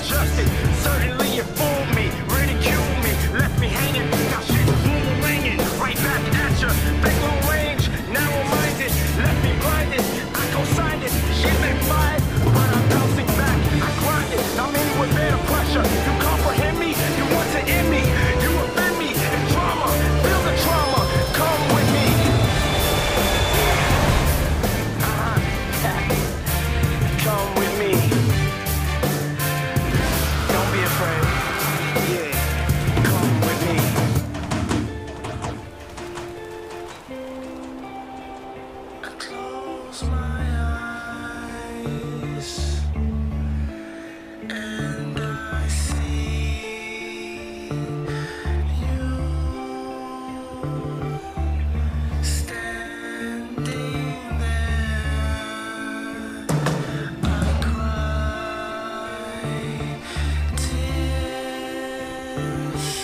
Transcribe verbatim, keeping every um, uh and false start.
adjusted. Certainly you fooled me, ridiculed me, left me hanging. Now shit boomeranging, right back at ya. Big low range, narrow-minded, left me blinded. I co-signed it, shit backfired, but I'm bouncing back. I grind it, now many would bear the pressure. You comprehend me, you want to end me, you offend me in trauma. Feel the trauma, come with me. Come with me. Don't be afraid. Yeah, come with me. I close my eyes and I see you standing there. I cry tears